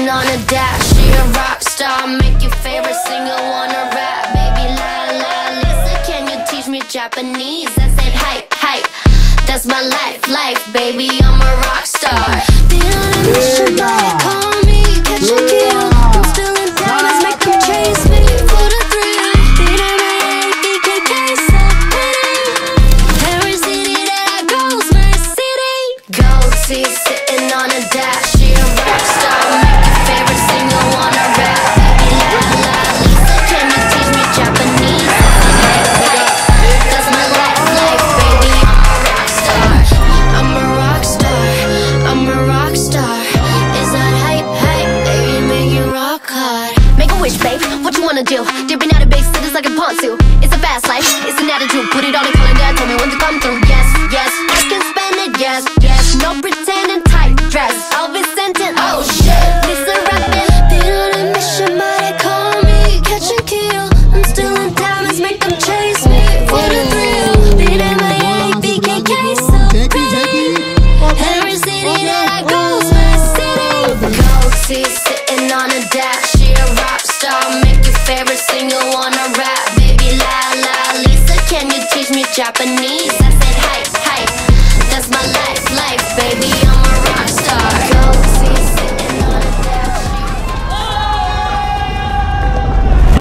sitting on a dash. She a rock star, make your favorite singer wanna rap. Baby la la Lisa, can you teach me Japanese? I said hype, hype, that's my life, baby, I'm a rock star. Been on a mission, but call me, catch and kill. I'm still in diamonds, make them chase me for the thrill. Beat MIA, BKK, so pretty. Every city that I go's my city. Gold teeth sitting on a dash. She a rock star, make your favorite singer wanna rap. Baby la la Lisa, can you teach me Japanese? I said hype, hype, that's my life, baby, I'm a rock star. I'm a rock star, I'm a rock star. Is that hype, hype, baby, make you rock hard. Make a wish, babe, what you wanna do? Dipping out of big cities like a pontoon. It's a fast life, it's an attitude. Put it on a calendar, tell me when to come through. Yes, yes, I can spend it, yes, yes. No pretending, tight dress, I'll be sentient, oh shit. Listen rapping, been on a mission, but they call me, catch and kill. I'm still in diamonds, make them chase me for the thrill. Been MIA, BKK, so pretty. Every city that I go's my city. Gold teeth sitting on a dash.